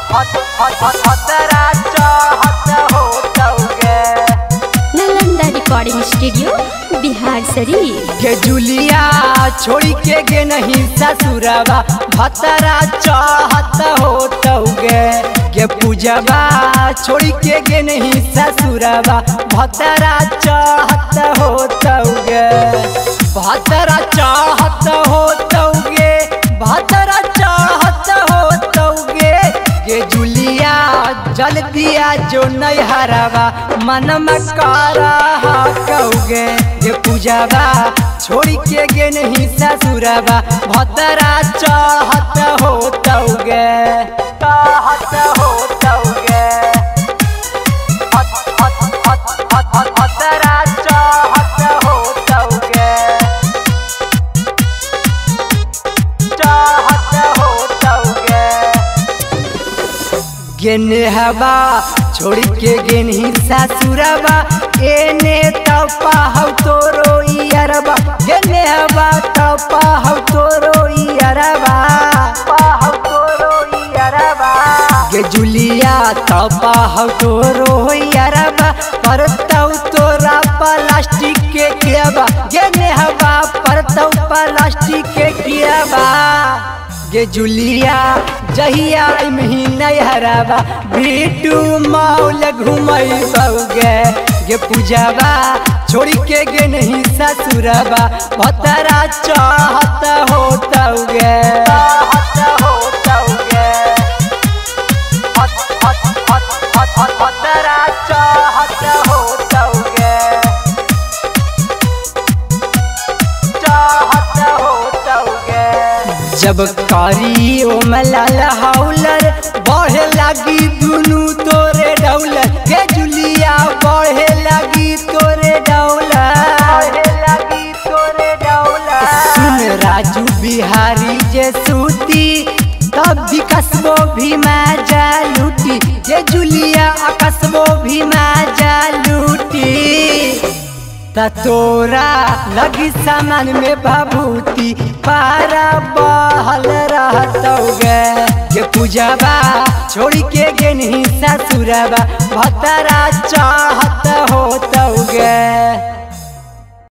Nalanda recording studio Bihar Sharif के जुलिया छोड़ी के गे नहीं ससुरबा भतरा चाहत होतौगे के पूजबा छोड़ी के गे नहीं ससुरबा भतरा चाहत होतौगे भतरा चाहत होतौगे भतरा चाहत होतौगे के जुलिया जल दिया जो नहीं हरावा मन में कारा कहोगे ये पूजाबा छोड़ी के गे नहीं ससुरबा भतरा चाहत होतौगे चाहत होतौगे भतरा चाहत होतौगे चाहत होतौगे गेने हवा छोड़ के गेनी ससुरबा एने तपा हव तोरो यारबा गेने हवा तपा हव तोरो यारबा पाहव तोरो यारबा गे जुलिया तपा हव तोरो यारबा परतौ तोरा प्लास्टिक के कियाबा गेने हवा परतौ प्लास्टिक के कियाबा गे जुलिया जहिया महीना हराबा बेटू मौल घुमई बउगे गे पूजाबा छोड़ के गे नहीं ससुरबा भतरा चाहत होतौगे चाहत होतौगे भतरा चाहत होतौगे चाहत होतौगे जब कारी ओ मलाल हाउलर बढ़े लगी दुनू तोरे डौलर के जुलिया बढ़े लगी तोरे डौलर बढ़े लगी तोरे डौलर सुन राजू बिहारी जे सूती तब भी कसबो भी मजा लूटी ये जुलिया कसबो भी मजा लूटी तोरा लगी सामान में भभूति पारा बहल रहतौगे ये पूजाबा छोड़ के गे नहीं ससुरबा भतरा चाहत होतौगे।